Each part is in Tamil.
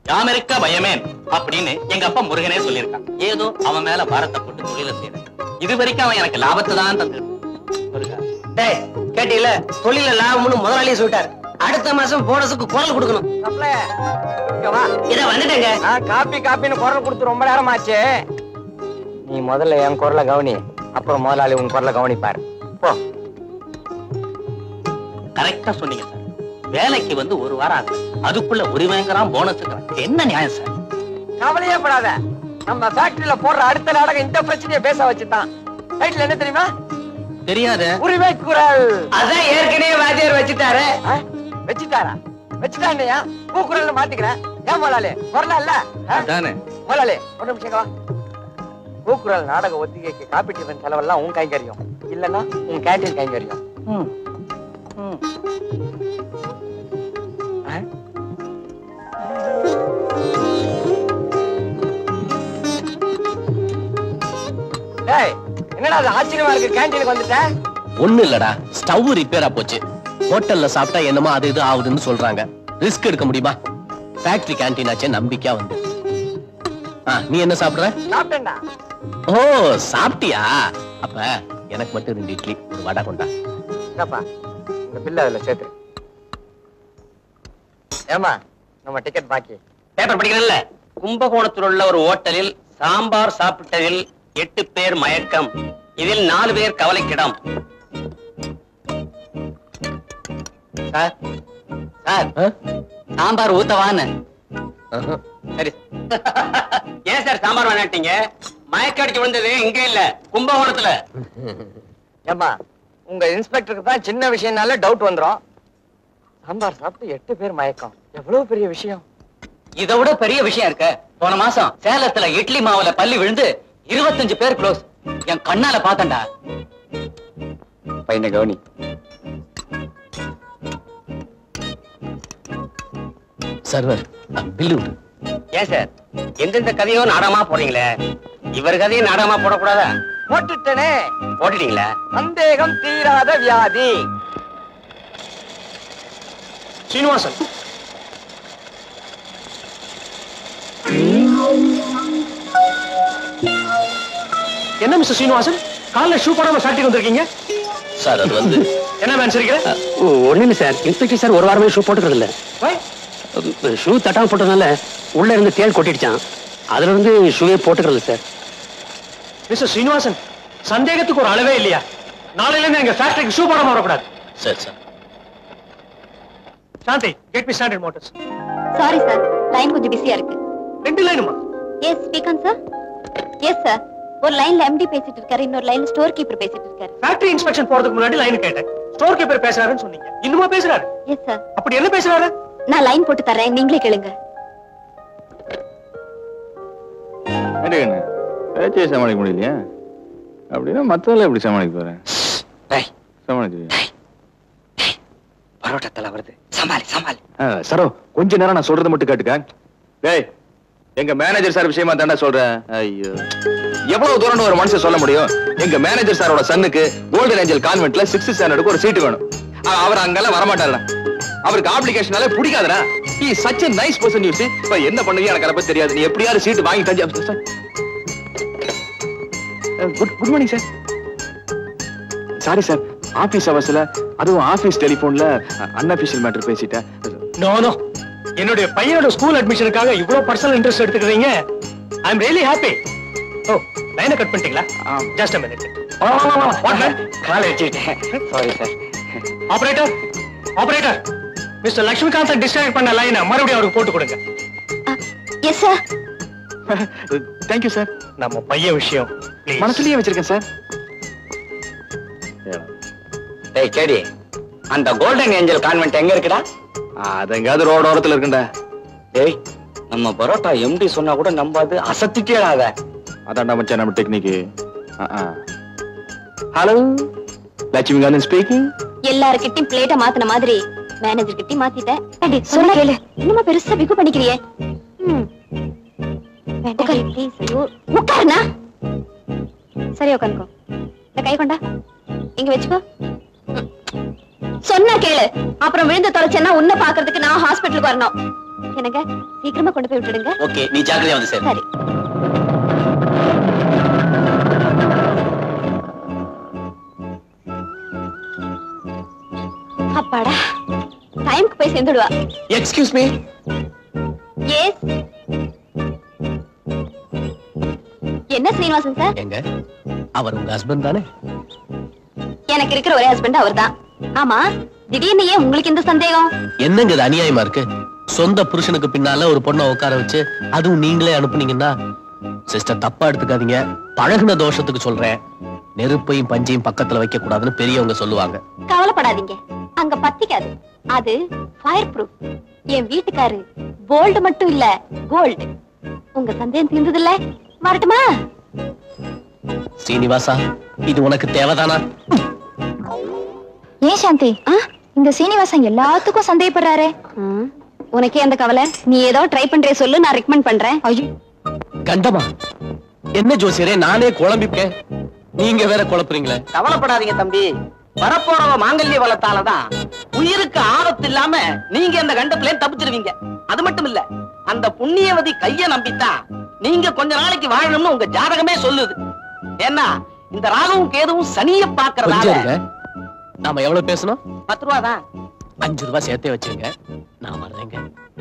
யாமரிக்க பயமேன் அப்படின்னு எங்க அப்பா முருகனே சொல்லியிருக்கான். ஏதோ அவன் மேல பாரத்தை போட்டு தொழில செய்யறேன். இது வரைக்கும் அவன் எனக்கு லாபத்தை தான் தந்து. கேட்டீங்கள, தொழில லாபம்னு முதலாளியே சொல்லிட்டாரு. அடுத்த மாசம் போனஸுக்கு குரல் கொடுக்கணும். இத வந்துட்டேங்க. காப்பி காப்பின்னு குரல் கொடுத்து ரொம்ப நேரம் ஆச்சு. நீ முதல்ல என் குரலை கவனி, அப்புறம் முதலாளி உன் குரலை கவனிப்பாரு. போ. கரெக்டா சொன்னீங்க சார். வேலைக்கு வந்து ஒரு வாரம் ஆகுது, அதுக்குள்ள உரிமைங்கிறான் போனஸுங்கிறான். என்ன நியாயம் சார்? கவலையே படாத. நம்ம ஃபேக்டரியில போடுற அடுத்த நாடகம் இந்த பிரச்சனையை பேச வச்சுதான். டைட்டில் என்ன தெரியுமா? தெரியாது. உரிமை குரல். அதான் ஏற்கனவே வாத்தியார் வச்சுட்டாரு. வச்சுட்டாரா? வச்சுட்டான்யா. பூக்குரல் மாத்திக்கிறேன். ஏன் முதலாளி குரலா இல்ல? முதலாளி ஒரு நிமிஷம் வா. பூக்குரல் நாடக ஒத்திகைக்கு காப்பி டிஃபன் செலவெல்லாம் உன் கைங்கரியம், இல்லன்னா உன் கேண்டீன் கைங்கரியம். என்னடா அது ஆச்சரியமா இருக்கு, கேண்டீனுக்கு வந்துட்டேன். ஒண்ணு இல்லடா, ஸ்டவ் ரிப்பேரா போச்சு. ஹோட்டல்ல சாப்பிட்டா என்னமோ அது இது ஆகுதுன்னு சொல்றாங்க. ரிஸ்க் எடுக்க முடியுமா? ஃபேக்டரி கேண்டீன் ஆச்சே, நம்பிக்கையா வந்து. நீ என்ன சாப்பிடுற? சாப்பிட்டேன்டா. ஓ சாப்பிட்டியா? அப்ப எனக்கு மட்டும் 2 இட்லி ஒரு வடை கொண்டா. என்னப்பா இந்த பில்ல அதுல சேர்த்து. ஏமா நம்ம டிக்கெட் பாக்கி. பேப்பர் படிக்கிறல்ல. கும்பகோணத்தில் உள்ள ஒரு ஹோட்டலில் சாம்பார் சாப்பிட்டதில் 8 பேர் மயக்கம், இதில் 4 பேர் கவலைக்கிடம். சார் சார் சாம்பார் ஊத்தவான்னு. சரி. ஏன் சார் சாம்பார் வேணாட்டீங்க? மயக்க அடிச்சு விழுந்தது இங்க இல்ல, கும்பகோணத்துல. ஏமா உங்க இன்ஸ்பெக்டருக்கு தான் சின்ன விஷயம்னால டவுட் வந்துரும். சாம்பார் சாப்பிட்டு 8 பேர் மயக்கம், எவ்வளவு பெரிய விஷயம். இதை விட பெரிய விஷயம் இருக்கு. போன மாசம் சேலத்துல இட்லி மாவுல பள்ளி விழுந்து 25 பேர் க்ளோஸ். என் கண்ணால பாத்தண்டா. பையனை கவனி. Server bill. ஏன் சார் எந்தெந்த கதையோ நாடகமா போறீங்களே, இவர் கதையும் நாடகமா போடக்கூடாதா? போட்டுட்டனே. போட்டுட்டீங்களா? சந்தேகம் தீராத வியாதி. சீனிவாசன், என்ன மிஸ்டர் சீனிவாசன், காலைல ஷூ போடாம ஃபேக்டரிக்கு வந்திருக்கீங்க? சார் அது வந்து என்ன மேன் சிரிக்கிற? ஒண்ணு இல்ல சார், இன்ஸ்பெக்டர் சார் ஒரு வாரமே ஷூ போட்டுக்கிறது இல்ல. ஷூ தட்டாம போட்டதுனால உள்ள இருந்து தேள் கொட்டிடுச்சான். அதுல இருந்து ஷூவே போட்டுக்கிறது சார். மிஸ்டர் சீனிவாசன், சந்தேகத்துக்கு ஒரு அளவே இல்லையா? நாளையில இருந்து எங்க ஃபேக்டரிக்கு ஷூ போடாம வரக்கூடாது. சரி sir. Shanti, get me standard motors. Sorry sir, line கொஞ்சம் பிஸியா இருக்கு. 2 லைனுமா? Yes speak on sir. Yes sir, ஒரு லைன்ல எம்டி பேசிட்டு இருக்காரு, இன்னொரு லைன்ல ஸ்டோர் கீப்பர் பேசிட்டு இருக்காரு. ஃபேக்டரி இன்ஸ்பெக்ஷன் போறதுக்கு முன்னாடி லைன் கேட்டேன். ஸ்டோர் கீப்பர் பேசுறாருன்னு சொன்னீங்க, இன்னுமா பேசுறாரு? Yes sir. அப்படி என்ன பேசுறாரு? நான் லைன் போட்டு தரேன், நீங்களே கேளுங்க. பேச்சே சமாளிக்க முடியலையா? அப்படின்னா மத்தவங்கள எப்படி சமாளிக்க போறேன்? சமாளிக்க பரோட்டா தலை வருது, சமாளி சமாளி. சரோ, கொஞ்ச நேரம் நான் சொல்றது மட்டும் கேட்டுக்க. டேய், எங்க மேனேஜர் சார் விஷயமா தாண்டா சொல்றேன். ஐயோ, எவ்வளவு தூரம் ஒரு மனுஷன் சொல்ல முடியும்? எங்க மேனேஜர் சாரோட சன்னுக்கு கோல்டன் ஏஞ்சல் கான்வென்ட்ல 6th ஸ்டாண்டர்டுக்கு ஒரு சீட் வேணும். அவர் அங்கெல்லாம் வரமாட்டாருடா. அவருக்கு ஆப்ளிகேஷனாலே பிடிக்காதுடா. he is such a nice person, you see. இப்ப என்ன பண்ணுவீங்க எனக்கு அதை பத்தி தெரியாது. நீ எப்படியாவது சீட் வாங்கி தஞ்சு. Good morning sir. Sorry sir, office அவர்ஸ்ல அதுவும் ஆபீஸ் டெலிபோன்ல அன்அபிஷியல் மேட்டர் பேசிட்டேன். நோ நோ, என்னுடைய பையனோட ஸ்கூல் அட்மிஷனுக்காக இவ்வளவு பர்சனல் இன்ட்ரெஸ்ட் எடுத்துக்கிறீங்க. ஐ அம் ரியலி ஹாப்பி. ஓ, லைனை கட் பண்ணிட்டீங்களா? Just a minute. What man, காலை வச்சிட்டேன். Sorry sir. Operator, operator, mister Lakshmikant disconnect பண்ண லைனை மறுபடியும் அவருக்கு போட்டு கொடுங்க. Yes sir. Thank you sir. நம்ம பையன் விஷயம் மனசுலயே வச்சிருக்கேன் சார். டேய் கேடி, அந்த கோல்டன் ஏஞ்சல் கான்வென்ட் எங்க இருக்குடா? அது எங்காவது ரோடு ஓரத்துல இருக்குண்டா. டேய், நம்ம பரோட்டா எம்டி சொன்னா கூட நம்பாது, அசத்திட்டேடாத. அதான்டா மச்சான் நம்ம டெக்னிக். Hello, Lakshmikanthan speaking. எல்லார்கிட்டயும் பிளேட்ட மாத்தின மாதிரி மேனேஜர் கிட்டயும் மாத்திட்டேன். சொல்ல கேளு, இன்னுமா பெருசா பிகு பண்ணிக்கிறியே? உட்காருண்ணா. சரி உட்காந்துக்கோ. இந்த கை கொண்டா, இங்க வச்சுக்கோ. சொன்னா கேளு, அப்புறம் விழுந்து தொலைச்சேன்னா உன்னை பாக்குறதுக்கு நான் ஹாஸ்பிட்டலுக்கு வரணும். என்னங்க சீக்கிரமா கொண்டு போய் விட்டுடுங்க. ஓகே, நீ ஜாக்கிரதையா வந்து சேரு. சரி. அப்பாடா, டைம்க்கு போய் சேர்ந்துடுவா. Excuse me. எஸ். என்ன ஸ்ரீனிவாசன் சார்? எங்க அவர் உங்க ஹஸ்பண்ட் தானே? எனக்கு இருக்கிற ஒரே ஹஸ்பண்ட் அவர்தான். ஆமா, திடீர்னு ஏன் உங்களுக்கு இந்த சந்தேகம்? என்னங்க இது அநியாயமா இருக்கு? சொந்த புருஷனுக்கு பின்னால ஒரு பொண்ணை உட்கார வச்சு அதுவும் நீங்களே அனுப்புனீங்கன்னா சிஸ்டர் தப்பா எடுத்துக்காதீங்க. பழகுன தோஷத்துக்கு சொல்றேன். நெருப்பையும் பஞ்சையும் பக்கத்துல வைக்க கூடாதுன்னு பெரியவங்க சொல்லுவாங்க. கவலைப்படாதீங்க, அங்க பத்திக்காது. அது ஃபயர் ப்ரூஃப். என் வீட்டுக்காரு போல்டு மட்டும் இல்ல, கோல்டு. உங்க சந்தேகம் தீர்ந்தது இல்ல? வரட்டுமா? ஸ்ரீனிவாசா, இது உனக்கு தேவைதானா? ஏன் சாந்தி, இந்த சீனிவாசன் எல்லாத்துக்கும் சந்தேகப்படுறாரே. உனக்கே அந்த கவலை? நீ ஏதோ ட்ரை பண்றே சொல்லு, நான் ரெக்கமெண்ட் பண்றேன். ஐயோ கண்டமா, என்ன ஜோசியரே, நானே குழம்பிப்பேன், நீங்க வேற குழப்புறீங்களே. கவலைப்படாதீங்க தம்பி, வரப்போறவ மாங்கல்ய வளத்தாலதான் உயிருக்கு ஆபத்து இல்லாம நீங்க அந்த கண்டத்துல தப்பிச்சிருவீங்க. அது மட்டும் இல்ல, அந்த புண்ணியவதி கைய நம்பித்தான் நீங்க கொஞ்ச நாளைக்கு வாழணும்னு உங்க ஜாதகமே சொல்லுது. ஏன்னா இந்த ராகுவும் கேதுவும் சனிய பாக்குறதால. நாம எவ்வளவு பேசணும்? 10 ரூபா தான். 5 ரூபாய் சேர்த்தே வச்சிருங்க, நான் வர்றேங்க.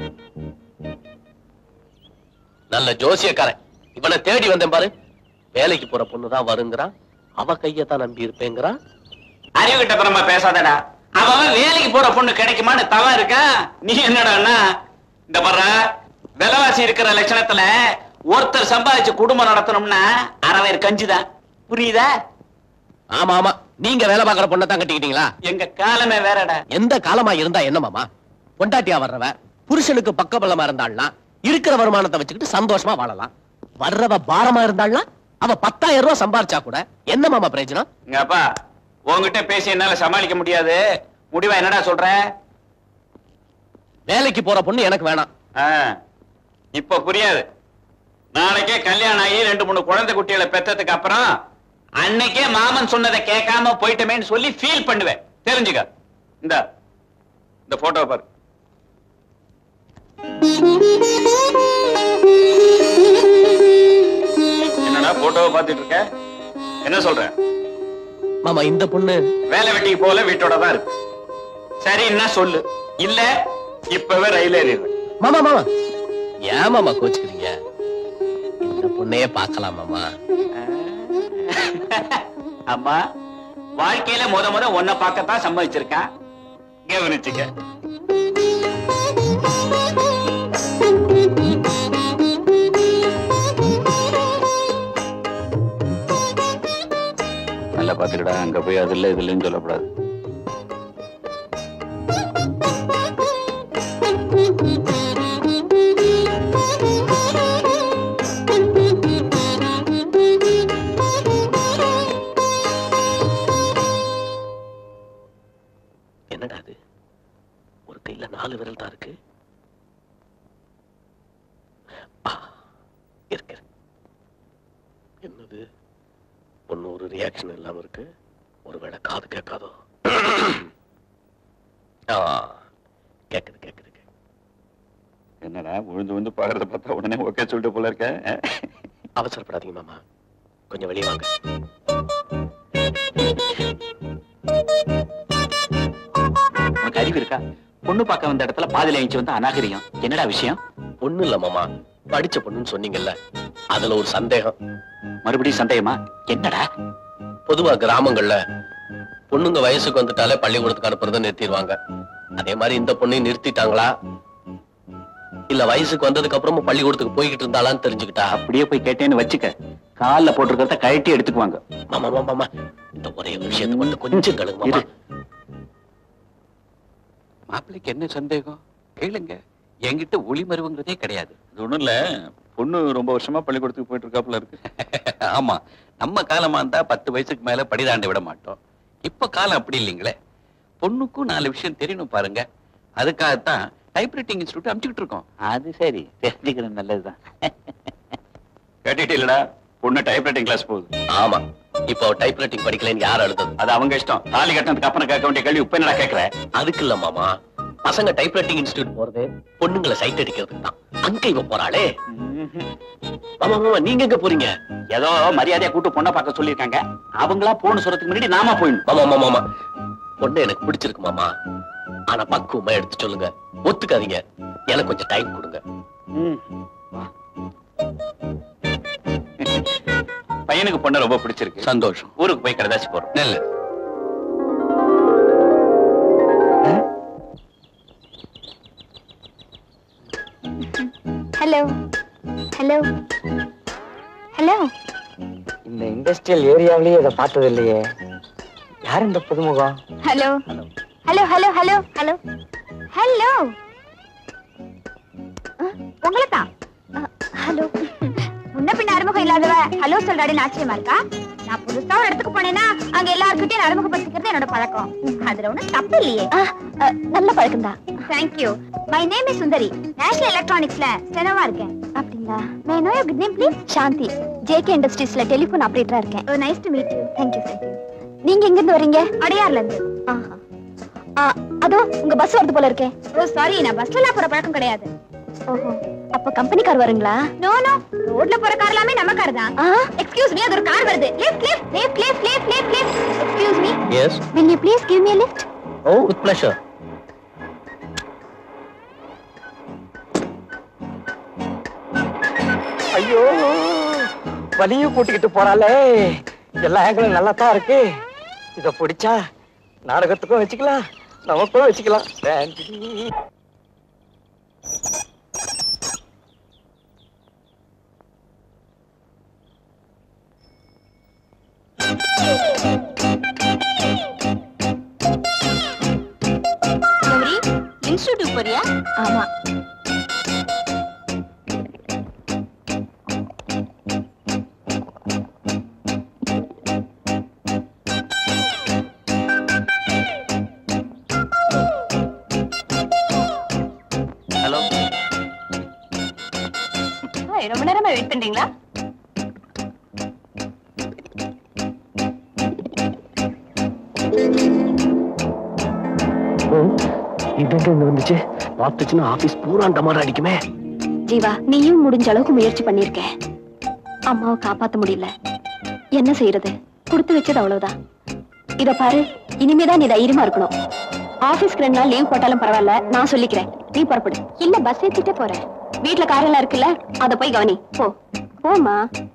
நல்ல ஜோசியக்காரன், இவனை தேடி வந்தேன் பாரு. வேலைக்கு போற பொண்ணுதான் வருங்கிறான், அவ கையத்தான் நம்பி இருப்பேங்கிறான். அறிவு கிட்ட நம்ம பேசாதடா. அவன் வேலைக்கு போற பொண்ணு கிடைக்குமான்னு தவா இருக்க. நீ என்னடான்னா இந்த பர்ற விலைவாசி இருக்கிற லட்சணத்துல ஒருத்தர் சம்பாதிச்சு குடும்பம் நடத்தணும்னா அறவேர் கஞ்சிதான். புரியுதா? ஆமா ஆமா, நீங்க வேலை பாக்குற பொண்ணை தான் கட்டிக்கிட்டீங்களா? எங்க காலமே வேறடா. எந்த காலமா இருந்தா என்ன மாமா? பொண்டாட்டியா வர்றவ புருஷனுக்கு பக்கபலமா இருந்தாள்னா இருக்கிற வருமானத்தை வச்சுக்கிட்டு சந்தோஷமா வாழலாம். வர்றவ பாரமா இருந்தாள்னா அவ 10,000 ரூபாய் சம்பாரிச்சா கூட என்ன மாமா பிரயோஜனம்? அப்பா, உங்ககிட்ட பேசி என்னால சமாளிக்க முடியாது. முடிவா என்னடா சொல்ற? வேலைக்கு போற பொண்ணு எனக்கு வேணாம். இப்ப புரியாது. நாளைக்கே கல்யாணம் ஆகி 2-3 குழந்தை குட்டிகளை பெற்றதுக்கு அப்புறம் அன்னைக்கே மாமன் சொன்னதை கேட்காம போயிட்டமேன்னு சொல்லி ஃபீல் பண்ணுவேன். தெரிஞ்சுக்க. இந்த போட்டோ பாரு. என்னடா போட்டோவை பார்த்துட்டு இருக்க? என்ன சொல்ற மாமா? இந்த பொண்ணு வேலை வெட்டிக்கு போல வீட்டோட தான் இருக்கு. சரின்னா சொல்லு, இல்ல இப்பவே ரயில் ஏறிடுறேன். மாமா மாமா, ஏன் மாமா கோச்சுக்கிறீங்க? இந்த பொண்ணையே பார்க்கலாம் மாமா. அம்மா, வாழ்க்கையில முத ஒன்ன பார்க்கத்தான் சம்மதிச்சிருக்கான். கவனிச்சுக்க. நல்லா பாத்துக்கடா, அங்க போய் அது இல்ல இது இல்லைன்னு சொல்லக்கூடாது. என்னடா அது, ஒரு கையில 4 விரல் தான் இருக்கு. இருக்கு. என்னது, ஒன்னும் ஒரு ரியாக்ஷன் இல்லாம இருக்கு. ஒருவேளை காது கேட்காதோ? கேக்குது கேக்குது. என்னடா விழுந்து பாக்குறத பார்த்தா உடனே ஓகே சொல்லிட்டு போல இருக்க. அவசரப்படாதீங்க மாமா, கொஞ்சம் வெளியே வாங்க. உனக்கு அறிவு இருக்கா? பொண்ணு பார்க்க வந்த இடத்துல பாதியில எழுந்து வந்து அநாகரிகம். என்னடா விஷயம்? ஒண்ணு இல்ல மாமா, படிச்ச பொண்ணுன்னு சொன்னீங்கல்ல, அதுல ஒரு சந்தேகம். மறுபடியும் சந்தேகமா? என்னடா? பொதுவா கிராமங்கள்ல பொண்ணுங்க வயசுக்கு வந்துட்டாலே பள்ளிக்கூடத்துக்கு அனுப்புறதை நிறுத்திடுவாங்க. அதே மாதிரி இந்த பொண்ணையும் நிறுத்திட்டாங்களா, இல்ல வயசுக்கு வந்ததுக்கு அப்புறமும் பள்ளிக்கூடத்துக்கு போய்கிட்டு இருந்தாலான்னு தெரிஞ்சுக்கிட்டா? அப்படியே போய் கேட்டேன்னு வச்சுக்க, கால்ல போட்டிருக்கிறத கழட்டி எடுத்துக்குவாங்க. மாமா மாமா மாமா, இந்த ஒரே விஷயத்தை மட்டும் கொஞ்சம் கழுங்க மாமா. மாப்பிள்ளைக்கு என்ன சந்தேகம் கேளுங்க. என்கிட்ட ஒளிமருவுங்கிறதே கிடையாது. இது ஒண்ணும் இல்ல, பொண்ணு ரொம்ப வருஷமா பள்ளிக்கூடத்துக்கு போயிட்டு இருக்காப்புல இருக்கு. ஆமா, நம்ம காலமா இருந்தா 10 வயசுக்கு மேல படிதாண்ட விட மாட்டோம். இப்ப காலம் அப்படி இல்லைங்களே. பொண்ணுக்கும் 4 விஷயம் தெரியணும் பாருங்க. அதுக்காகத்தான் டைப்ரைட்டிங் இன்ஸ்டிடியூட் அனுப்பிச்சுட்டு இருக்கோம். அது சரி, தெரிஞ்சுக்கிறது நல்லதுதான். கேட்டுட்டு இல்லடா, பொண்ணு டைப்ரைட்டிங் கிளாஸ் போகுது. ஆமா, இப்போ டைப்ரைட்டிங் படிக்கலன்னு யார் அழுதது? அது அவங்க இஷ்டம். தாலி கட்டினதுக்கு அப்புறம் கேட்க வேண்டிய கேள்வி இப்ப என்னடா கேட்கற? அதுக்கு இல்ல மாமா, பசங்க டைப்ரைட்டிங் இன்ஸ்டிடியூட் போறது பொண்ணுங்களை சைட் அடிக்கிறதுக்கு தான். அங்க இவ போறாளே. மாமா மாமா நீங்க எங்க போறீங்க? ஏதோ மரியாதையா கூட்டு பொண்ணை பார்க்க சொல்லிருக்காங்க. அவங்களா போன்னு சொல்றதுக்கு முன்னாடி நாம போயிடணும். மாமா மாமா மாமா பொண்ணு எனக்கு பிடிச்சிருக்கு மாமா. ஆனா பக்குவமா எடுத்து சொல்லுங்க. ஒத்துக்காதீங்க. எனக்கு கொஞ்சம் டைம் கொடுங்க. பையனுக்கு பொண்ணு ரொம்ப பிடிச்சிருக்கு. சந்தோஷம். ஊருக்கு போய் கடைதாசி போறோம். நல்ல ஹலோ ஹலோ ஹலோ. இந்த இண்டஸ்ட்ரியல் ஏரியாவிலேயே இதை பார்த்தது இல்லையே. யார் இந்த புதுமுகம்? Hello hello hello hello hello hello. உங்களை தான். ஹலோ. முன்ன பின்ன அறிமுகம் இல்லாதவ ஹலோ சொல்றாடின்னு ஆச்சரியமா இருக்கா? நான் புதுசா ஒரு இடத்துக்கு போனேன்னா அங்க எல்லாருக்கிட்டையும் அறிமுகப்படுத்திக்கிறது என்னோட பழக்கம். அதுல ஒண்ணும் தப்பு இல்லையே. நல்ல பழக்கம் தான். Thank you. My name is Sundari. National எலக்ட்ரானிக்ஸ்ல ஸ்டெனோவா இருக்கேன். அப்படிங்களா? May I know your good name please? Shanti. JK இண்டஸ்ட்ரீஸ்ல டெலிபோன் ஆபரேட்டரா இருக்கேன். Oh nice to meet you. Thank you thank you. நீங்க எங்க இருந்து வரீங்க? அடையார்ல இருந்து. அதோ உங்க பஸ் வருது போல இருக்கே. ஓ சாரி, நான் பஸ்ல போற பழக்கம் கிடையாது. ஓஹோ, அப்ப கம்பெனி கார் வருங்களா? நோ நோ, ரோட்ல போற கார் எல்லாமே நம்ம கார் தான். எக்ஸ்கியூஸ் மீ, அது ஒரு கார் வருது. Left left left left left left left. Excuse me. Yes. Will you please give me a lift? Oh, with pleasure. ஐயோ, வலியும் கூட்டிக்கிட்டு போறாளே. எல்லா ஆங்கிளும் நல்லா தான் இருக்கு. இத பிடிச்சா நாடகத்துக்கும் வச்சுக்கலாம், நமக்கும் வச்சுக்கலாம். கௌரி, இன்ஸ்டிடியூட் போறியா? ஆமா. ஹலோ. ரொம்ப நேரமா வெயிட் பண்றீங்களா? இதுங்க இங்க வந்துச்சு. பார்த்துச்சுன்னா ஆபீஸ் பூரா டமாரா அடிக்குமே. ஜீவா, நீயும் முடிஞ்ச அளவுக்கு முயற்சி பண்ணிருக்க. அம்மாவை காப்பாத்த முடியல. என்ன செய்யறது? கொடுத்து வச்சது அவ்வளவுதான். இத பாரு, இனிமேதான் நீ தைரியமா இருக்கணும். ஆபீஸ்க்கு 2 நாள் லீவ் போட்டாலும் பரவாயில்ல, நான் சொல்லிக்கிறேன். நீ புறப்படு. இல்ல பஸ் ஏத்திட்டே போறேன். வீட்டுல காரெல்லாம் இருக்குல்ல, அத போய் கவனி. போ போமா.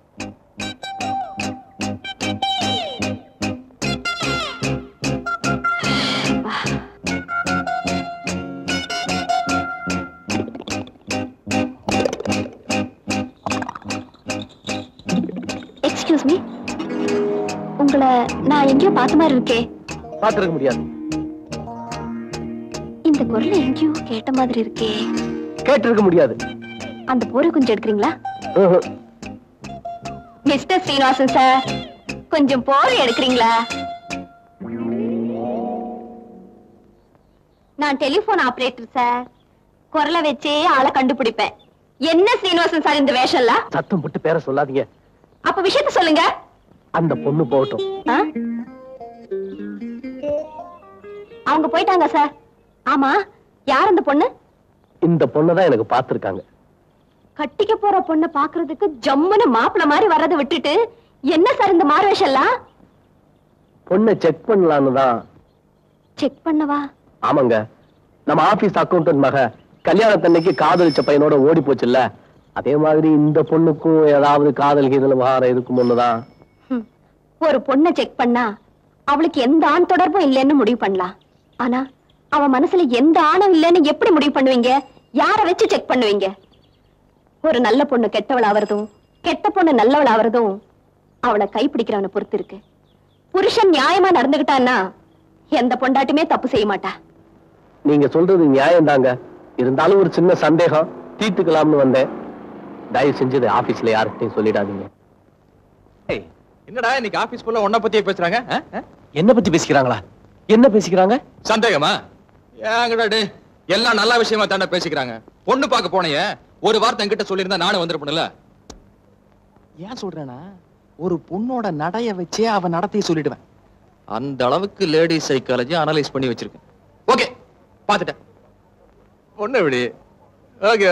எக்ஸ்கியூஸ் மீ, உங்களை நான் எங்கேயோ பார்த்த மாதிரி இருக்கே. பார்த்திருக்க முடியாது. இந்த குரல் எங்கேயோ கேட்ட மாதிரி இருக்கே. கேட்டிருக்க முடியாது. அந்த போரை கொஞ்சம் எடுக்கிறீங்களா? மிஸ்டர் ஸ்ரீனிவாசன் சார், கொஞ்சம் போரை எடுக்கிறீங்களா? நான் டெலிபோன் ஆபரேட்டர் சார். குரலை வச்சே ஆளை கண்டுபிடிப்பேன். என்ன ஸ்ரீனிவாசன் சார் இந்த வேஷம்லாம்? சத்தம் போட்டு பேர சொல்லாதீங்க. அப்ப விஷயத்த சொல்லுங்க. அந்த பொண்ணு போகட்டும். அவங்க போயிட்டாங்க சார். ஆமா, யார் அந்த பொண்ணு? இந்த பொண்ணுதான் எனக்கு பார்த்திருக்காங்க. கட்டிக்க போற பொண்ணை பாக்குறதுக்கு ஜம்முன்னு மாப்பிள்ள மாதிரி வர்றதை விட்டுட்டு என்ன சார் இந்த மார்வேஷம்லாம்? பொண்ணை செக் பண்ணலான்னு தான். செக் பண்ணவா? ஆமாங்க, நம்ம ஆபீஸ் அக்கௌண்டன்ட் மக கல்யாணத்தன்னைக்கு காதலிச்ச பையனோட ஓடி போச்சுல்ல, அதே மாதிரி இந்த பொண்ணுக்கும் ஏதாவது காதல் கீதல் விவகாரம் இருக்கும்னுதான். ஒரு பொண்ணை செக் பண்ணா அவளுக்கு எந்த ஆண் தொடர்பும் இல்லைன்னு முடிவு பண்ணலாம். ஆனா அவ மனசுல எந்த ஆணும் இல்லைன்னு எப்படி முடிவு பண்ணுவீங்க? யார வச்சு செக் பண்ணுவீங்க? ஒரு நல்ல பொண்ணு கெட்டவள் ஆவறதும், கெட்ட பொண்ணு நல்லவள் ஆவறதும் அவளை கைப்பிடிக்கிறவனை பொறுத்து இருக்கு. புருஷன் நியாயமா நடந்துகிட்டான்னா எந்த பொண்டாட்டுமே தப்பு செய்ய மாட்டா. நீங்க சொல்றது நியாயம் தாங்க. இருந்தாலும் ஒரு சின்ன சந்தேகம், தீர்த்துக்கலாம்னு வந்தேன். தயவு செஞ்சது ஆபீஸ்ல யார்கிட்டையும் சொல்லிடாதீங்க. என்னடா இன்னைக்கு ஆபீஸ் ஃபுல்லா ஒன்ன பத்தியே பேசுறாங்க? என்ன பத்தி பேசிக்கிறாங்களா? என்ன பேசிக்கிறாங்க? சந்தேகமா? ஏங்கடா டேய், எல்லாம் நல்ல விஷயமா தாண்டா பேசிக்கிறாங்க. பொண்ணு பார்க்க போனே ஒரு வார்த்தை என்கிட்ட சொல்லியிருந்தா நானும் வந்திருப்பேன்ல. ஏன் சொல்றேன்னா, ஒரு பொண்ணோட நடைய வச்சே அவ நடத்தையை சொல்லிடுவேன். அந்த அளவுக்கு லேடி சைக்காலஜி அனலைஸ் பண்ணி வச்சிருக்கேன். ஓகே, பாத்துட்டேன். பொண்ணு எப்படி ஓகே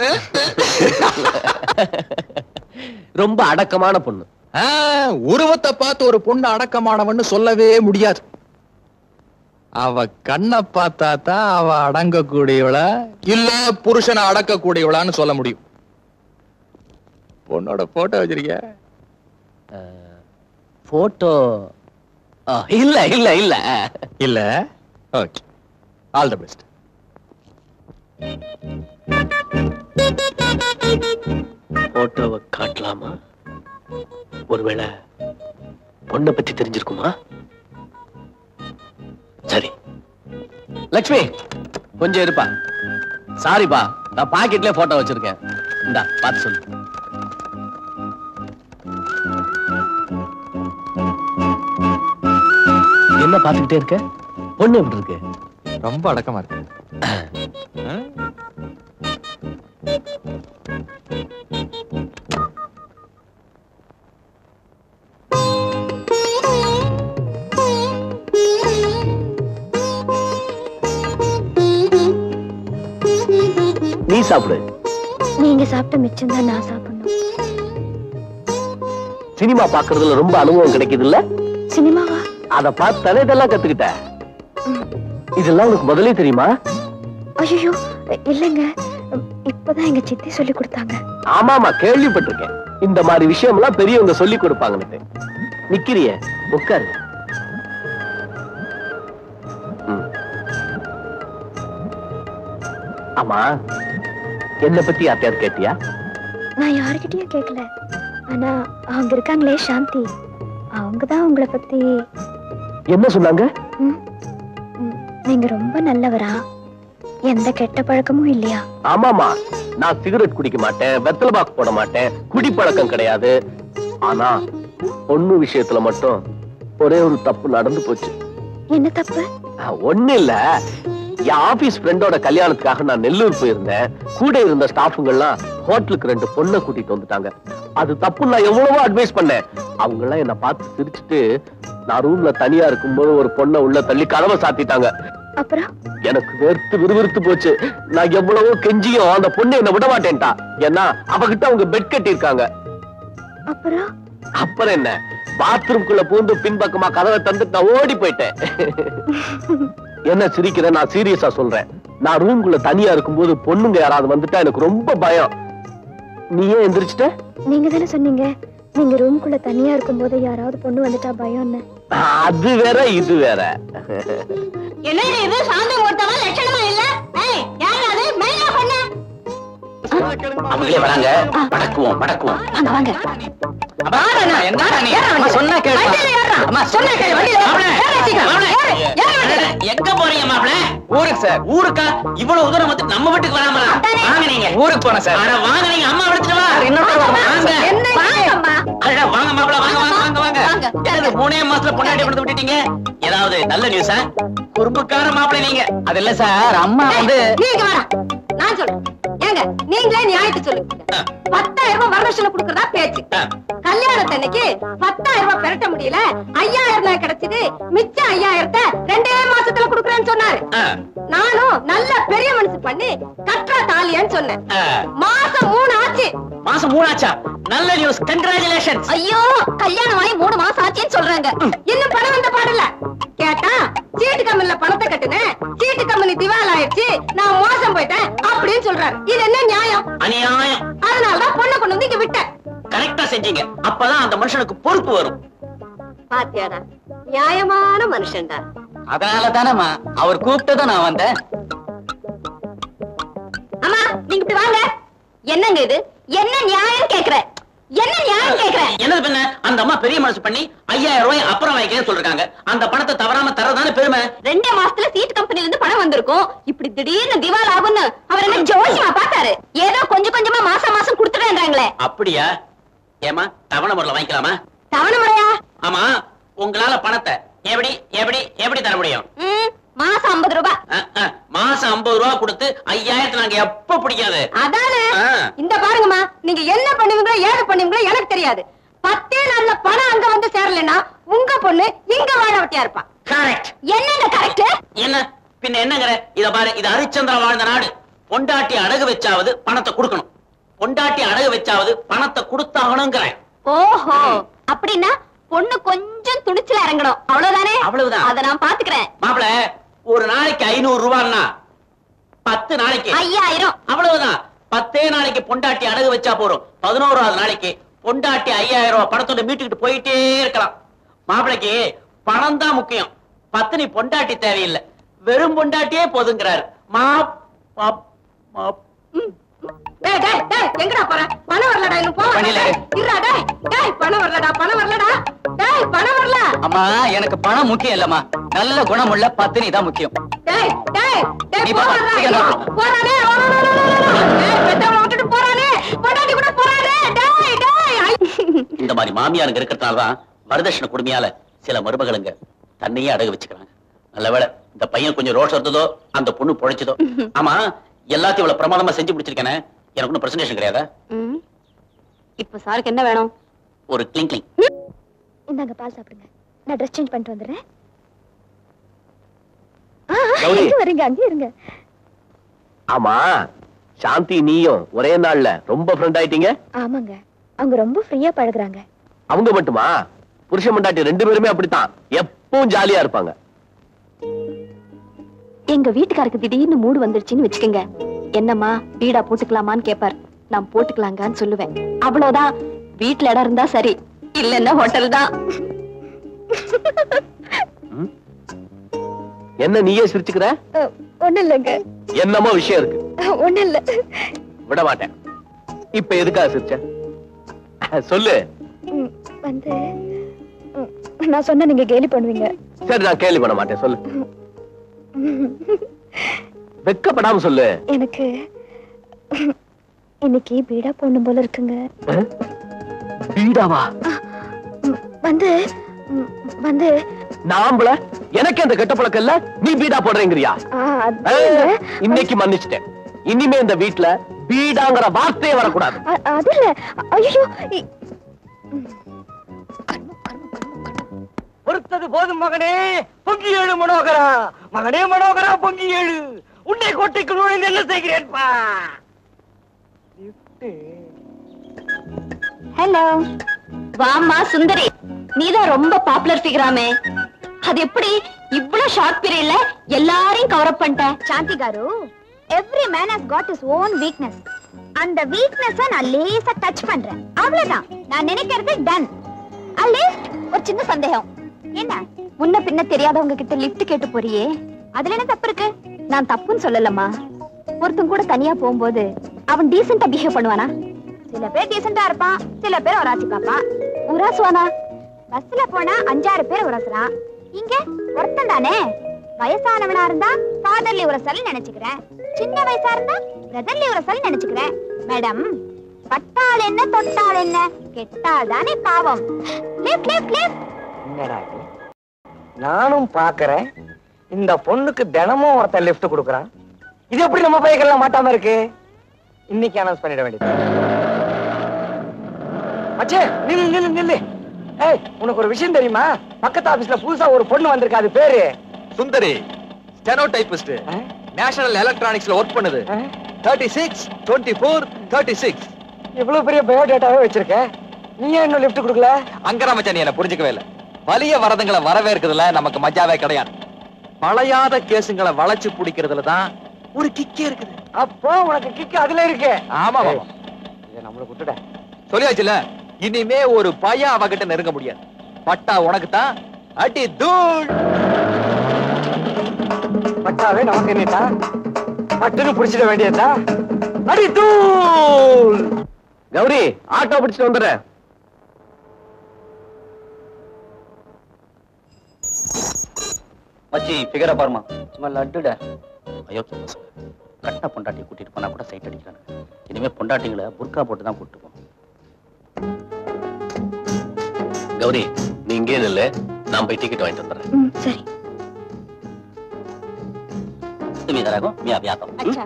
ரொம்ப அடக்கமான பொண்ணு. உருவத்தை பார்த்து ஒரு பொண்ணு அடக்கமானவன்னு சொல்லவே முடியாது. அவ கண்ணை பார்த்தா தான் அவ அடங்கக்கூடியவளா இல்ல புருஷனை அடக்கக்கூடியவளான்னு சொல்ல முடியும். பொண்ணோட போட்டோ வச்சிருக்க? போட்டோ இல்ல இல்ல இல்ல இல்ல. Okay, all the best. போட்டோவை காட்டலாமா? ஒருவேளை பொண்ணை பத்தி தெரிஞ்சிருக்குமா? சரி லட்சுமி கொஞ்சம் இருப்பா. சாரிப்பா, நான் பாக்கெட்ல போட்டோ வச்சிருக்கேன். இந்தா பார்த்து சொல்லு. என்ன பார்த்துக்கிட்டே இருக்க? பொண்ணு எப்படி இருக்கு? ரொம்ப அடக்கமா இருக்கு. நீ சாப்பிடு. நீங்க சாப்பிட்ட மிச்சம் தான் நான் சாப்பிடணும். சினிமா பாக்குறதுல ரொம்ப அனுபவம் கிடைக்குது இல்ல? சினிமாவா? அத பார்த்தாலே இதெல்லாம் கத்துக்கிட்ட. இதெல்லாம் உனக்கு முதலே தெரியுமா? ஐயோ இல்லங்க, இப்பதான் எங்க சித்தி சொல்லி கொடுத்தாங்க. ஆமாமா, கேள்விப்பட்டிருக்கேன். இந்த மாதிரி விஷயம் எல்லாம் பெரியவங்க சொல்லி கொடுப்பாங்கன்னு. நிக்கிறிய உட்காரு. ஆமா, என்ன பத்தி யார்கிட்டயாவது கேட்டியா? நான் யாருக்கிட்டயும் கேட்கல. ஆனா அவங்க இருக்காங்களே சாந்தி, அவங்கதான் உங்களை பத்தி என்ன சொன்னாங்க? நீங்க ரொம்ப நல்லவரா, எந்த கெட்ட பழக்கமும் இல்லையா? ஆமாமா, நான் சிகரெட் குடிக்க மாட்டேன், வெத்தலை பாக்கு போட மாட்டேன், குடிப்பழக்கம் கிடையாது. ஆனா பொண்ணு விஷயத்துல மட்டும் ஒரே ஒரு தப்பு நடந்து போச்சு. என்ன தப்பு? ஒண்ணு இல்ல, என் ஆபீஸ் ஃப்ரெண்டோட கல்யாணத்துக்காக நான் நெல்லூர் போயிருந்தேன். கூட இருந்த ஸ்டாஃபுங்கெல்லாம் ஹோட்டலுக்கு 2 பொண்ணை கூட்டிட்டு வந்துட்டாங்க. அது தப்பு, நான் எவ்வளவோ அட்வைஸ் பண்ணேன். அவங்க எல்லாம் என்ன பார்த்து சிரிச்சுட்டு நான் ரூம்ல தனியா இருக்கும்போது ஒரு பொண்ணை உள்ள தள்ளி கதவை சாத்திட்டாங்க. அப்புறம் எனக்கு வெறுத்து விறுவிறுத்து போச்சு. நான் எவ்வளவோ கெஞ்சியும் அந்த பொண்ணு என்ன விட மாட்டேன்ட்டா. ஏன்னா அவகிட்ட அவங்க பெட் கட்டி இருக்காங்க. அப்புறம் என்ன, பாத்ரூம்குள்ள பூந்து பின்பக்கமா கதவை தந்துட்டு நான் ஓடி போயிட்டேன். என்ன சிரிக்கிற? நான் சீரியஸா சொல்றேன். நான் ரூம்குள்ள தனியா இருக்கும்போது பொண்ணுங்க யாராவது வந்துட்டா எனக்கு ரொம்ப பயம். நீ ஏன் எந்திரிச்சிட்ட? நீங்க தானே சொன்னீங்க நீங்க ரூம்குள்ள தனியா இருக்கும்போது யாராவது பொண்ணு வந்துட்டா பயம்னு. அது வேற இது வேற. என்ன இது சாந்தம் போட்டவன் லட்சணமா இல்ல? ஏய் யார் அது? மெயினா பண்ண. அவங்களே வராங்க. படக்குவோம் படக்குவோம். வாங்க வாங்க. அப்பா அண்ணா எங்கடா நீ? அம்மா சொன்னா கேளு. வண்டில ஏறா. அம்மா சொன்னா கேளு. வண்டில எங்க போறீங்க மாப்ள? ஊருக்கு சார். ஊருக்கா? இவ்வளவு தூரம் வந்து நம்ம வீட்டுக்கு வராம வாங்க. நீங்க ஊருக்கு போன சார். அட வாங்க, நீங்க அம்மா விடுத்துட்டு வா. இன்னொரு வாங்க. என்ன வாங்கம்மா. அட வாங்க மாப்ள, வாங்க வாங்க வாங்க வாங்க. எனக்கு 3 மாசத்துல பொண்டாட்டி கொடுத்து விட்டுட்டீங்க. ஏதாவது நல்ல நியூஸா? குறும்புக்கார மாப்ள நீங்க. அது இல்ல சார், அம்மா வந்து நீங்க வர. நான் சொல்றேன். ஏங்க நீங்களே நியாயத்தை சொல்லுங்க. 10,000 ரூபாய் வரதட்சணை கொடுக்கறதா பேச்சு. கல்யாணத்தன்னைக்கு 10,000 ரூபாய் பெரட்ட முடியல, 5,000 தான் கிடைச்சது. மிச்ச 5,000த்தை 2 மாசத்துல கொடுக்கறேன்னு சொன்னாரு. நானும் நல்ல பெரிய மனசு பண்ணி கட்டா தாலியான்னு சொன்னேன். மாசம் 3 ஆச்சு. மாசம் 3 ஆச்சா? நல்ல நியூஸ், கங்க்ராச்சுலேஷன்ஸ். ஐயோ கல்யாணம் ஆகி 3 மாசம் ஆச்சுன்னு சொல்றாங்க. இன்னும் பணம் வந்த பாடல. கேட்டா சீட்டு கம்பெனில பணத்தை கட்டுனேன், சீட்டு கம்பெனி திவால் ஆயிடுச்சு, நான் மோசம் போயிட்டேன் அப்படின்னு சொல்றாரு. இது என்ன நியாயம்? அநியாயம். அதனாலதான் பொண்ணை கொண்டு வந்து இங்க விட்டேன். கரெக்டா செஞ்சீங்க. அப்பதான் அந்த மனுஷனுக்கு பொறுப்பு வரும். பாத்தியாடா, நியாயமான மனுஷன்டா. அதனால தானம்மா அவர் கூப்பிட்டதும் நான் வந்தேன். அம்மா நீங்க இப்படி வாங்க. என்னங்க இது? என்ன நியாயம் கேக்குற? என்ன நியாயம் கேக்குற? என்னது பண்ண? அந்த அம்மா பெரிய மனசு பண்ணி 5,000 ரூபாய் அப்புறம் வாங்கிக்கன்னு சொல்றாங்க. அந்த பணத்தை தவறாம தரதானே பெருமை. 2 மாசத்துல சீட் கம்பெனில இருந்து பணம் வந்திருக்கும். இப்படி திடீர்னு திவால் ஆகும்னு அவர் என்ன ஜோசியமா பார்த்தாரு? ஏதோ கொஞ்சம் கொஞ்சமா மாசம் மாசம் கொடுத்துட்டேன்றாங்களே. அப்படியா? ஏமா தவணை முறையில வாங்கிக்கலாமா? தவணை முறையா? ஆமா. உங்களால பணத்தை எப்படி எப்படி எப்படி தர முடியும்? மாசம் 50 ரூபாய். மாசம் 50 ரூபாய் கொடுத்து 5,000 நாங்க எப்ப பிடிக்காது. அதானே. இந்த பாருங்கம்மா, நீங்க என்ன பண்ணுவீங்களோ ஏது பண்ணுவீங்களோ எனக்கு தெரியாது. 10 நாள்ல பணம் அங்க வந்து சேரலன்னா உங்க பொண்ணு இங்க வாழ வெட்டியா இருப்பா. கரெக்ட். என்னங்க கரெக்ட்? என்ன பின்ன என்னங்கற? இத பாரு, இது ஹரிச்சந்திரன் வாழ்ந்த நாடு. பொண்டாட்டி அடகு வச்சாவது பணத்தை கொடுக்கணும், பொண்டாட்டி அடகு வச்சாவது பணத்தை கொடுத்தாகணுங்கிறேன். ஓஹோ, அப்படின்னா பொண்ணு கொஞ்சம் துணிச்சல இறங்கணும், அவ்வளவுதானே? அவ்வளவுதான். அத நான் பாத்துக்கிறேன். மாப்பிள, ஒரு நாளைக்கு 500 ரூபாய்னா 10 நாளைக்கு 5000. அவ்வளவுதான். 10 நாளைக்கு பொண்டாட்டி அடகு வச்சா போறோம். 11வது நாளைக்கு பொண்டாட்டி 5000 ரூபாய் பணத்தோட மீட்டுக்கிட்டு போயிட்டே இருக்கலாம். மாப்பிளைக்கு பணம் தான் முக்கியம், பத்தினி பொண்டாட்டி தேவையில்லை, வெறும் பொண்டாட்டியே போதுங்கிறாரு. எங்கடா போற? பணம் வரலடா, இன்னும் போவ. இருடா, டேய் பணம் வரலடா, பணம் வரலடா, டேய் பணம் வரல. அம்மா, எனக்கு பணம் முக்கியம் இல்லம்மா, நல்ல குணமுள்ள பத்தினி தான் முக்கியம். டேய் டேய் டேய் போறானே, போறானே, டேய் பெத்தவள விட்டுட்டு போறானே, பொண்டாட்டி கூட போறானே. டேய் டேய், இந்த மாதிரி மாமியாருங்க இருக்கிறதுனால தான் வரதட்சணை கொடுமையால சில மருமகளுங்க தன்னையே அடகு வச்சுக்கிறாங்க. நல்ல வேளை இந்த பையன் கொஞ்சம் ரோஷம் இருந்ததோ, அந்த பொண்ணு பொழைச்சதோ. ஆமா, எல்லாத்தையும் இவ்வளவு பிரமாதமா செஞ்சு பிடிச்சிருக்கேனே, எனக்கு ஒன்னும் பிரசன்டேஷன் கிடையாதா? இப்ப சாருக்கு என்ன வேணும்? ஒரு கிளிங் கிளிங். இந்தாங்க பால் சாப்பிடுங்க, நான் ட்ரெஸ் சேஞ்ச் பண்ணிட்டு வந்துடுறேன். எங்க வரீங்க? அங்கே இருங்க. ஆமா, சாந்தி நீயும் ஒரே நாள்ல ரொம்ப ஃப்ரெண்ட் ஆயிட்டீங்க? ஆமாங்க, அவங்க ரொம்ப ஃப்ரீயா பழகுறாங்க. அவங்க மட்டுமா? புருஷன் பொண்டாட்டி 2 பேருமே அப்படித்தான், எப்பவும் ஜாலியா இருப்பாங்க. எங்க வீட்டுக்காருக்கு திடீர்னு மூடு வந்துருச்சுன்னு வச்சுக்கோங்க, என்னம்மா வீடா போட்டுக்கலாமான்னு கேப்பார். நான் போட்டுக்கலாங்கன்னு சொல்லுவேன். அவ்வளவுதான். வீட்டுல இடம் இருந்தா சரி, இல்லன்னா ஹோட்டல் தான். என்ன நீயே சிரிச்சுக்கிற? ஒண்ணு இல்லைங்க. என்னமோ விஷயம் இருக்கு. ஒண்ணு இல்ல. விட மாட்டேன். இப்ப எதுக்காக சிரிச்ச? சொல்லு. வந்து நான் சொன்ன நீங்க கேலி பண்ணுவீங்க. சரி, நான் கேலி பண்ண மாட்டேன், சொல்லு. வெக்கப்படாம சொல்லு. எனக்கு இன்னைக்கு பீடா போடணும் போல இருக்குங்க. பீடாவா? வந்து வந்து நாம்பள எனக்கு அந்த கெட்ட பழக்கம் இல்ல, நீ பீடா போடுறேங்கறியா? இன்னைக்கு மன்னிச்சிட்டேன். இனிமே இந்த வீட்ல பீடாங்கற வார்த்தையே வரக்கூடாது. அது இல்ல. ஐயோ, பொறுத்தது போதும் மகனே, பொங்கி ஏழு மனோகரா. மகனே மனோகரா, பொங்கி ஏழு. உன்னை கோட்டைக்குள் நுழைந்து என்ன செய்கிறேன்பா? ஹலோ, வாமா சுந்தரி. நீதான் ரொம்ப பாப்புலர் ஃபிகராமே, அது எப்படி இவ்வளவு ஷார்ட் பீரியட்ல எல்லாரையும் கவர் அப் பண்ணிட்ட? Shanti garu, every man has got his own weakness. அந்த வீக்னஸ நான் லேசா டச் பண்றேன், அவ்வளவுதான். நான் நினைக்கிறது டன். அட்லீஸ்ட் ஒரு சின்ன சந்தேகம். என்ன முன்ன பின்ன தெரியாதவங்க கிட்ட லிஃப்ட் கேட்டு போறியே, அதுல என்ன தப்பு இருக்கு? நான் தப்புன்னு சொல்லலம்மா. ஒருத்தன் கூட தனியா போகும்போது அவன் டீசெண்டா பிஹேவ் பண்ணுவானா? சில பேர் டீசெண்டா இருப்பான், சில பேர் உராசி பாப்பான். உராசுவானா? பஸ்ல போனா 5-6 பேர் உரசுறான், இங்க ஒருத்தன் தானே. வயசானவனா இருந்தா ஃபாதர்லி உரசல் நினைச்சுக்கிறேன், சின்ன வயசா இருந்தா பிரதர்லி உரசல் நினைச்சுக்கிறேன். மேடம், பட்டால் என்ன தொட்டால் என்ன, கெட்டால் தானே பாவம். Lift lift lift. என்னடா இது? நானும் பாக்குறேன், இந்த பொண்ணுக்கு தினமும் ஒருத்தன் லிஃப்ட் கொடுக்கறான். இது எப்படி நம்ம பைக்கெல்லாம் மாட்டாம இருக்கு? இன்னைக்கு அனௌன்ஸ் பண்ணிட வேண்டியது. அச்சே, நில்லு நில்லு நில்லு. ஏய், உனக்கு ஒரு விஷயம் தெரியுமா? பக்கத்து ஆபீஸ்ல புதுசா ஒரு பொண்ணு வந்திருக்கா, அது பேரு சுந்தரி. ஸ்டெனோ டைபிஸ்ட், நேஷனல் எலக்ட்ரானிக்ஸ்ல ஒர்க் பண்ணுது. 36 24 36. இவ்வளவு பெரிய பயோடேட்டாவே வச்சிருக்க, நீ ஏன் இன்னும் லிஃப்ட் கொடுக்கல? அங்கரா மச்சான், நீ என்ன புரிஞ்சுக்கவே இல்ல. வலிய வரதுங்களை வரவேற்கிறதுல நமக்கு மஜாவே கிடையாது. வளையாத கேசுங்களை வளைச்சு பிடிக்கிறதுல தான் ஒரு கிக்கே இருக்குது. அப்போ உனக்கு கிக்கு அதுல இருக்கு. ஆமா ஆமா, இதை நம்மள விட்டுட. சொல்லியாச்சுல, இனிமே ஒரு பையன் அவகிட்ட நெருங்க முடியாது. பட்டா உனக்கு தான், அடி தூள். பட்டாவே நமக்கு என்னட்டா, பட்டுன்னு புடிச்சிட வேண்டியதா. அடி தூள். கௌரி, ஆட்டோ பிடிச்சிட்டு வந்துடுறேன். மச்சி ஃபிகரை பாருமா, சும்மா லட்டுட. ஐயோ, கட்ட பொண்டாட்டியை கூட்டிட்டு போனா கூட சைட் அடிக்கிறாங்க. இனிமே பொண்டாட்டிங்களை புர்கா போட்டு தான் கூட்டு போகும். கௌரி, நீ இங்கே நில்லு, நான் போய் டிக்கெட் வாங்கிட்டு வந்துடுறேன். சரி. तुम इधर आओ, मैं अभी आता हूँ. अच्छा,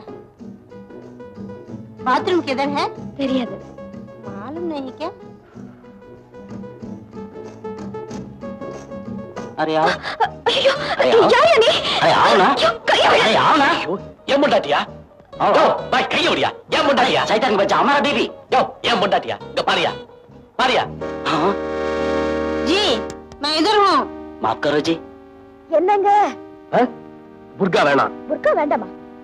बाथरूम किधर है? தெரியாது. मालूम नहीं क्या? अरे आओ. ஐயோ, अरे आओ. யார் நீ? अरे आओ ना. கைய अरे आओ ना. ஏன் பொண்டாட்டியா? கைய முடியா ஏன் பொண்டாட்டியா சைத்தான் பச்சா அமரா பேபி யோ ஏன் பொண்டாட்டியா இங்க பாரியா பாரியா जी मैं इधर हूँ माफ करो जी என்னங்க புர்கா வேணாம் புர்கா வேண்டாமா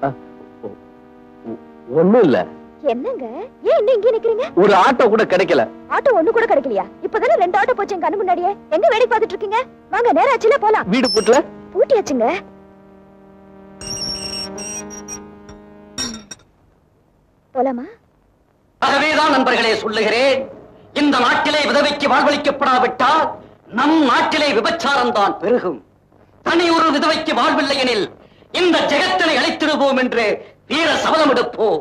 ஒண்ணும் இல்ல என்னங்க ஏன் இன்னும் இங்கே நிக்கிறீங்க ஒரு ஆட்டோ கூட கிடைக்கல ஆட்டோ ஒண்ணு கூட கிடைக்கலையா இப்பதானே 2 ஆட்டோ போச்சு எங்க கண்ணு முன்னாடியே எங்க வேடிக்கை பார்த்துட்டு இருக்கீங்க வாங்க நேரா ஆச்சுல போலாம் வீடு பூட்டல பூட்டியாச்சுங்க போலாமா ஆகவேதான் நண்பர்களே சொல்லுகிறேன் இந்த நாட்டிலே விதவைக்கு வாழ்வளிக்கப்படாவிட்டால் நம் நாட்டிலே விபச்சாரம் தான் பெருகும் தனி ஒரு விதவைக்கு வாழ்வில்லை எனில் இந்த ஜெகத்தினை அழித்திடுவோம் என்று வீர சபதம் எடுப்போம்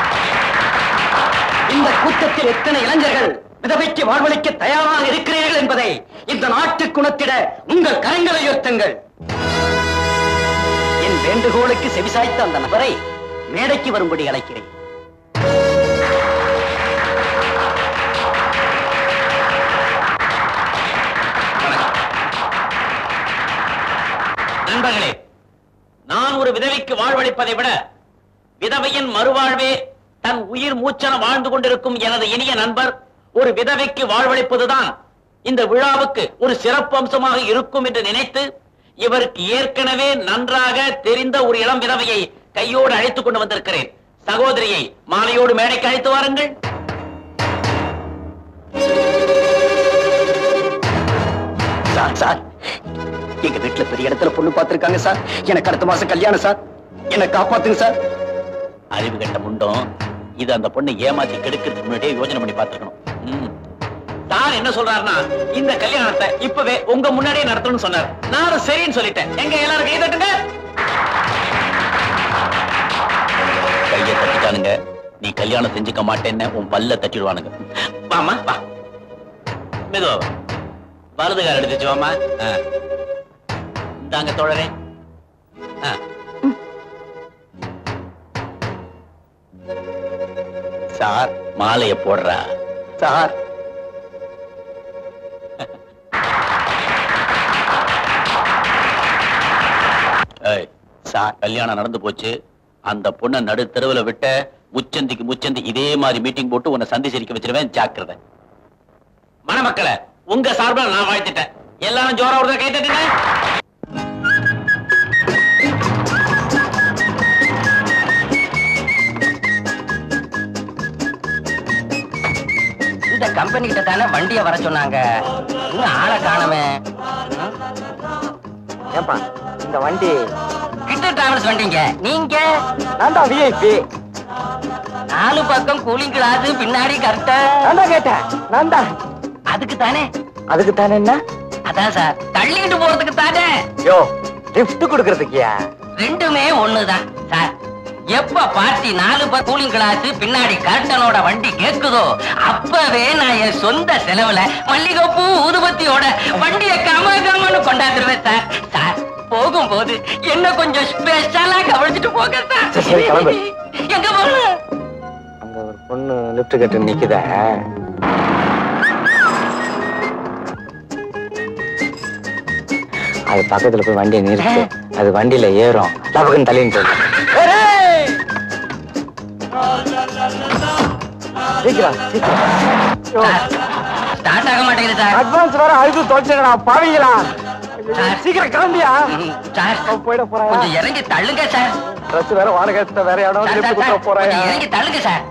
இந்த கூட்டத்தில் எத்தனை இளைஞர்கள் விதவைக்கு வாழ்வளிக்க தயாராக இருக்கிறீர்கள் என்பதை இந்த நாட்டுக்கு உணர்த்திட உங்கள் கரங்களை உயர்த்துங்கள் என் வேண்டுகோளுக்கு செவிசாய்த்த அந்த நபரை மேடைக்கு வரும்படி அழைக்கிறேன் நண்பர்களே, நான் ஒரு விதவைக்கு வாழ்வளிப்பதை விட விதவையின் மறுவாழ்வே தன் உயிர் மூச்சென வாழ்ந்து கொண்டிருக்கும் எனது இனிய நண்பர் ஒரு விதவைக்கு வாழ்வளிப்பதுதான் இந்த விழாவுக்கு ஒரு சிறப்பு அம்சமாக இருக்கும் என்று நினைத்து இவருக்கு ஏற்கனவே நன்றாக தெரிந்த ஒரு இளம் விதவையை கையோடு அழைத்துக் கொண்டு வந்திருக்கிறேன். சகோதரியை மாலையோடு மேடைக்கு அழைத்து வாருங்கள். சார் எங்க வீட்டுல பெரிய இடத்துல பொண்ணு பார்த்திருக்காங்க சார். எனக்கு அடுத்த மாசம் கல்யாணம் சார். என்ன காப்பாத்துங்க சார். அறிவு கட்ட முண்டோம். இது அந்த பொண்ணை ஏமாத்தி கெடுக்கிறதுக்கு முன்னாடியே யோசனை பண்ணி பார்த்துக்கணும். சார் என்ன சொல்றாருன்னா இந்த கல்யாணத்தை இப்பவே உங்க முன்னாடியே நடத்தணும்னு சொன்னார். நானும் சரின்னு சொல்லிட்டேன். எங்க எல்லாரும் கை தட்டுங்க. கையை தட்டிட்டானுங்க. நீ கல்யாணம் செஞ்சுக்க மாட்டேன்னு உன் பல்ல தட்டிடுவானுங்க. வாமா வா, மெதுவா வலதுகார எடுத்துச்சு. வாமா, இந்தாங்க தோழரே. சார் மாலைய போடுறா. சார் சார் கல்யாணம் நடந்து போச்சு. அந்த பொண்ணை நடு தெருவுல விட்ட முச்சந்திக்கு முச்சந்தி இதே மாதிரி மீட்டிங் போட்டு உன்னை சந்தி சிரிக்க வச்சிருவேன். ஜாக்கிரதை. மணமக்களை உங்க சார்பில் நான் வாழ்த்திட்டேன். எல்லாரும் ஜோரா ஒரு கை தட்டுங்க. இந்த கம்பெனி கிட்ட தானே வண்டியை வர சொன்னாங்க. இன்னும் ஆளை காணமே. ஏப்பா இந்த வண்டி கிட்ட டிராவல்ஸ் வண்டிங்க. நீங்க நான் தான் விஐபி. 4 பக்கம் கூலிங் கிளாஸ் பின்னாடி கரெக்டா. நான் தான் கேட்டேன். நான் தான். அதுக்கு தானே. அதுக்கு தானே என்ன? அதான் சார் தள்ளிட்டு போறதுக்கு தானே. யோ லிஃப்ட் கொடுக்கறதுக்கியா? ரெண்டுமே ஒண்ணுதான் சார். எப்ப பார்ட்டி 4 கூலிங் கிளாஸ் பின்னாடி கர்டனோட வண்டி கேக்குதோ அப்பவே நான் என் சொந்த செலவுல மல்லிகைப்பூ ஊதுபத்தியோட வண்டியை கமகமன்னு கொண்டாந்துருவேன் சார். சார் போகும்போது என்ன கொஞ்சம் ஸ்பெஷலா கவனிச்சுட்டு போக சார். சரி, கிளம்பு. எங்க போகணும்? அங்க ஒரு பொண்ணு லிஃப்ட் கட்டு நிக்குத. அது பக்கத்துல போய் வண்டியை நிறுத்து. அது வண்டியில ஏறும். லபக்குன்னு தள்ளின்னு சொல்லு. ஸ்டார்ட் ஆக மாட்டேங்குது சார். அட்வான்ஸ் வேற அழுது தொலைச்சுங்கடா பாவீங்களா. சீக்கிரம் கிளம்பியா. சார் போயிட போறேன். கொஞ்சம் இறங்கி தள்ளுங்க சார். ட்ரெஸ் வேற வாடகை எடுத்த வேற இடம் லிஃப்ட் கொடுக்க போறேன். இறங்கி தள்ளுங்க சார்.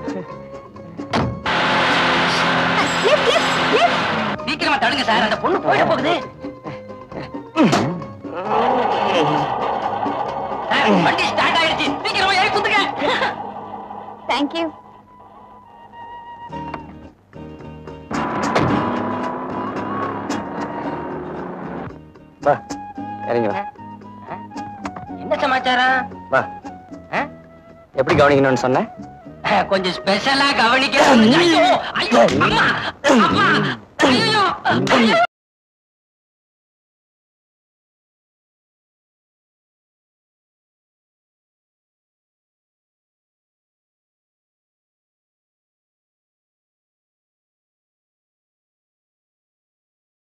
சீக்கிரமா தள்ளுங்க சார். அந்த பொண்ணு போயிட போகுது. வண்டி ஸ்டார்ட் ஆயிடுச்சு. சீக்கிரமா ஏறி குத்துங்க. தேங்க்யூ. வா இறங்கி வா. என்ன சமாச்சாரம்? வா. எப்படி கவனிக்கணும்னு சொன்ன? கொஞ்சம் ஸ்பெஷலா கவனிக்க. ஐயோ ஐயோ அம்மா அம்மா ஐயோ.